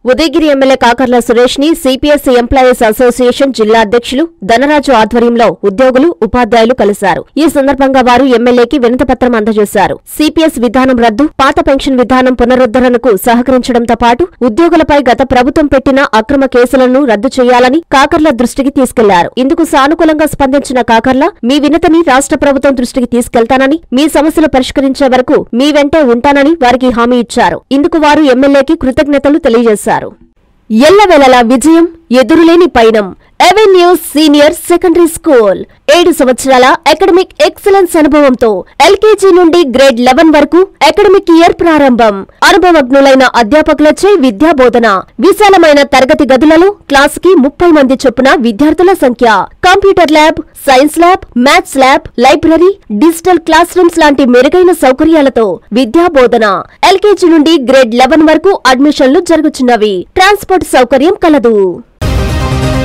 Udayagiri MLA Kakarla Suresh ని CPS employees association జిల్లా అధ్యక్షులు ధనరాజు ఆధ్వర్యంలో ఉద్యోగులు ఉపాధ్యాయులు కలిశారు. ఈ సందర్భంగా వారు ఎమ్మెల్యేకి వినతిపత్రం అందజేశారు. సిపిఎస్ విధానం రద్దు, పాత పెన్షన్ విధానం పునరుద్ధరణకు సహకరించడంతో పాటు ఉద్యోగులపై గత ప్రభుత్వం పెట్టిన అక్రమ కేసులను రద్దు చేయాలని కాకర్ల దృష్టికి తీసుకెళ్లారు. ఇందుకు సానుకూలంగా స్పందించిన కాకర్ల మీ వినతిని రాష్ట్ర ప్రభుత్వం దృష్టికి తీసుకెళ్తానని, మీ సమస్యలు పరిష్కరించే వరకు మీ వెంటే ఉంటానని వారికి హామీ ఇచ్చారు. ఇందుకు వారు ఎమ్మెల్యేకి కృతజ్ఞతలు తెలియజేశారు. ఎల్లవేళలా విజయం, ఎదురులేని పయనం. అవెన్యూస్ సీనియర్ సెకండరీ స్కూల్ 7 సంవత్సరాల అకాడమిక్ ఎక్సలెన్స్ అనుభవంతో ఎల్కేజీ నుండి గ్రేడ్ 11 వరకు అకాడమిక్ ఇయర్ ప్రారంభం. అనుభవజ్ఞులైన అధ్యాపకులచే విద్యాబోధన. విశాలమైన తరగతి గదులలో క్లాస్ కి 30 మంది చొప్పున విద్యార్థుల సంఖ్య. Computer lab, science lab, maths lab, library, digital classrooms లాంటి మెరుగైన సౌకర్యాలతో విద్యాబోధన. ఎల్కేజీ నుండి గ్రేడ్ 11 వరకు అడ్మిషన్లు జరుగుతున్నవి. ట్రాన్స్పోర్ట్ సౌకర్యం కలదు.